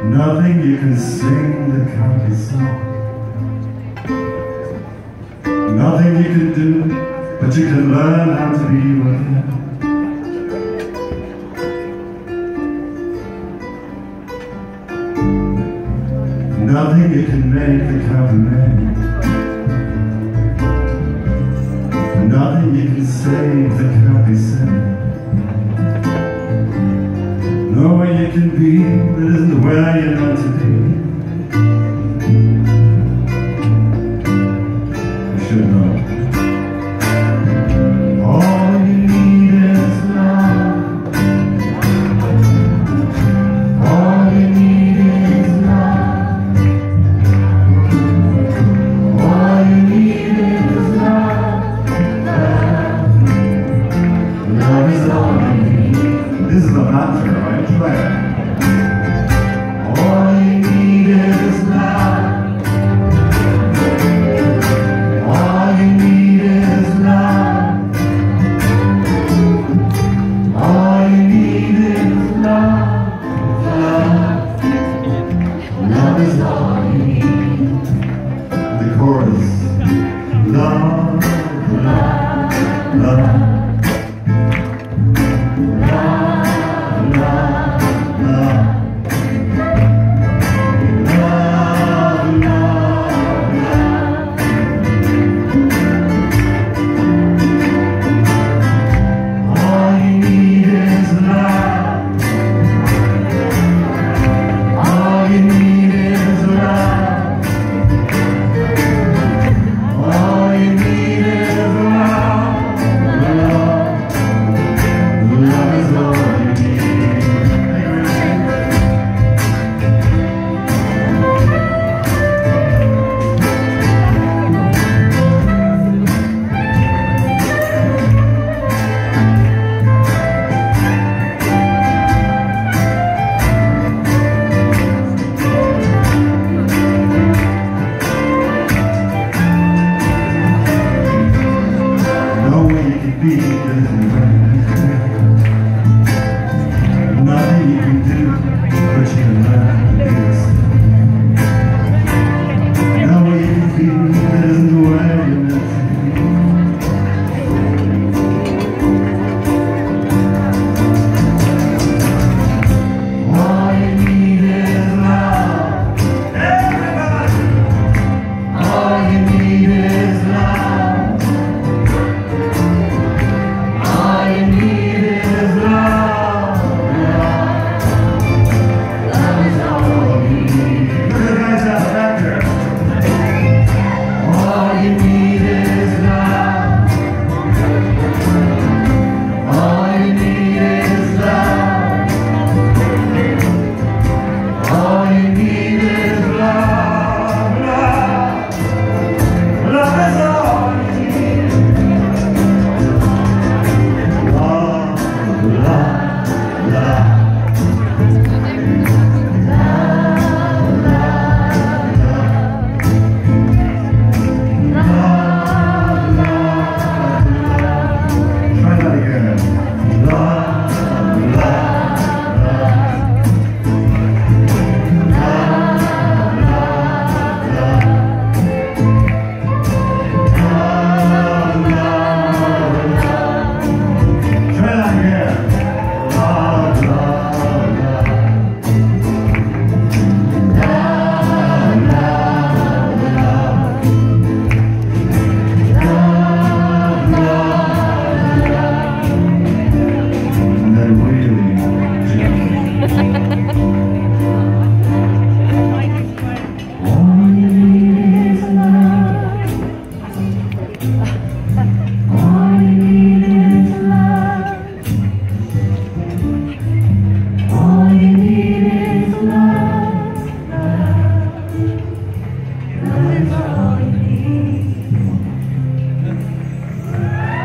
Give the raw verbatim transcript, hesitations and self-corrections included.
Nothing you can sing that can't be sung. Nothing you can do, but you can learn how to be you again. Nothing you can make that can't be made. Nothing you can say that can't be said. No way you can be that isn't where you're meant to be. You should know. All you need is love. All you need is love. All you need is love. Love, love is all you need. This is a mantra, right? Play it. All you need is love. All you need is love. All you need is love. Love, love is all you need. The chorus. Love, love, love. Nothing you can do, but you can learn.